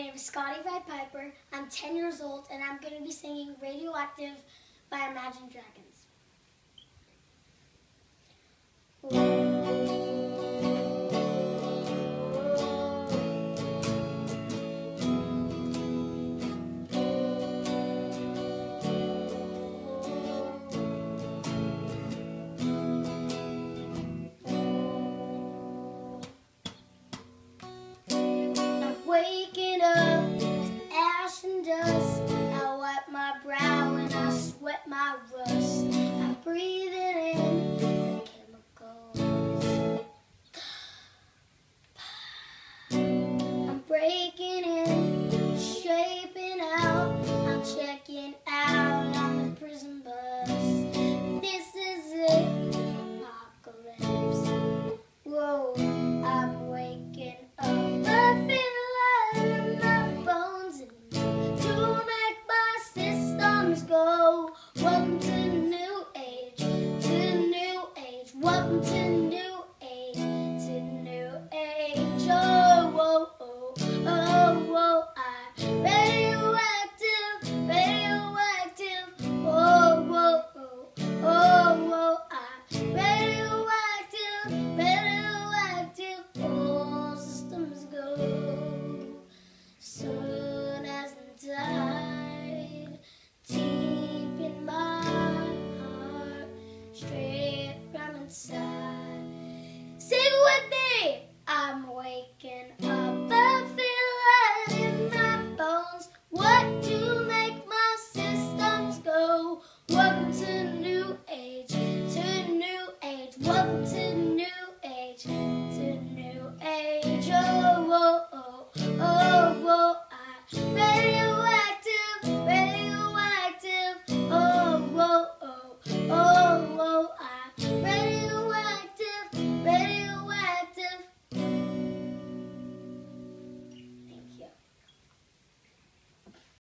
name is Scotty Piper. I'm 10 years old, and I'm going to be singing Radioactive by Imagine Dragons. Waking up, ash and dust, I wipe my brow and I sweat my rust.